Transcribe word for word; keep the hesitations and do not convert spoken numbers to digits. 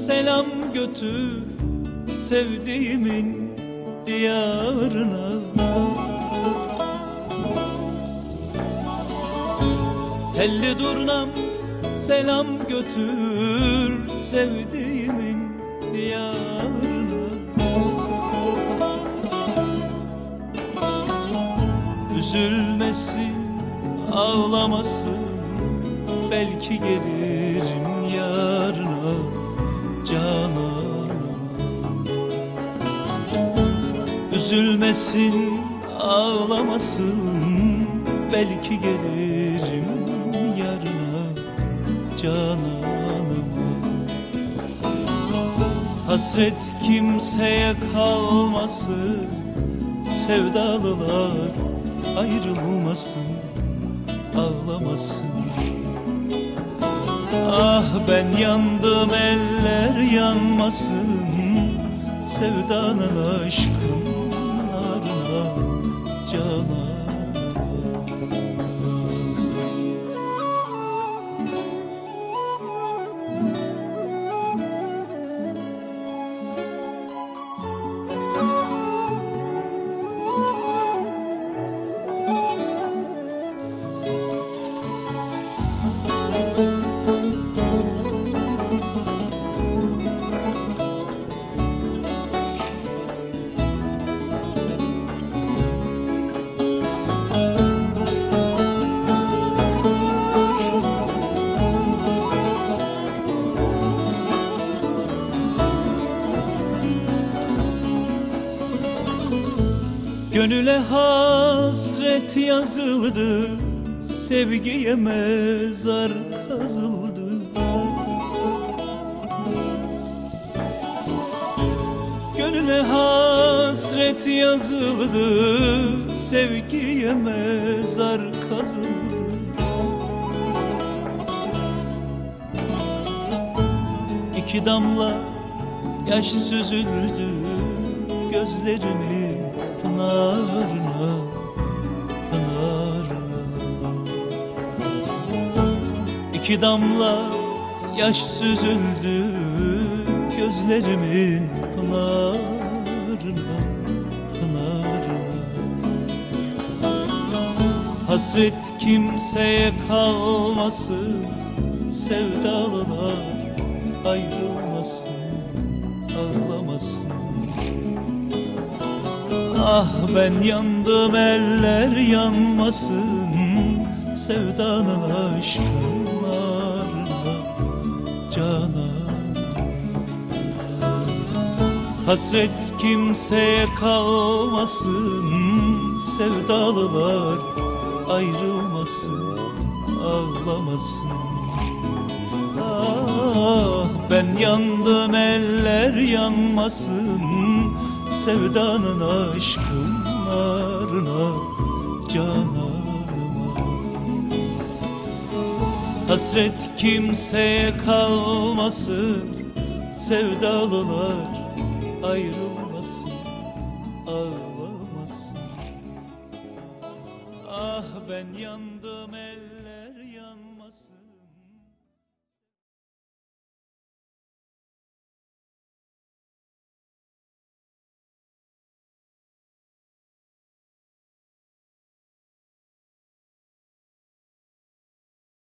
selam götür sevdiğimin diyarına. Telli durnam selam götür sevdiğimin diyarına. Üzülmesin, ağlamasın, belki gelirim yarına cananıma. Üzülmesin, ağlamasın, belki gelirim yarına cananıma. Hasret kimseye kalmasın, sevdalılar ayrılmasın, ağlamasın. Ah ben yandım, eller yanmasın, sevdanın aşkın narına cananıma. Gönüle hasret yazıldı, sevgiye mezar kazıldı. Gönüle hasret yazıldı, sevgiye mezar kazıldı. İki damla yaş süzüldü gözlerimin pınarına, pınarına. İki damla yaş süzüldü gözlerimin pınarına, pınarına. Hasret kimseye kalmasın, sevdalılar ayrılmasın, ağlamasın. Ah ben yandım, eller yanmasın, sevdanın aşkın narına cananıma. Hasret kimseye kalmasın, sevdalılar ayrılmasın, ağlamasın. Ah ben yandım, eller yanmasın, sevdanın aşkın narına cananıma. Hasret kimseye kalmasın, sevdalılar ayrılmasın, ağlamasın. Ah ben yandım, el